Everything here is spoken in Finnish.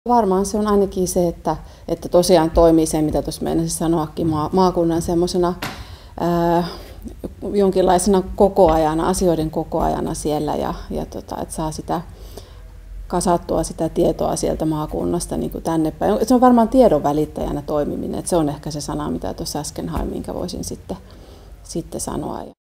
Varmaan se on ainakin se, että tosiaan toimii se, mitä tuossa meinasin sanoakin, maakunnan semmoisena jonkinlaisena kokoajana, asioiden kokoajana siellä ja että saa sitä kasattua sitä tietoa sieltä maakunnasta niin kuin tänne päin. Se on varmaan tiedon välittäjänä toimiminen, että se on ehkä se sana, mitä tuossa äsken hain, minkä voisin sitten sanoa.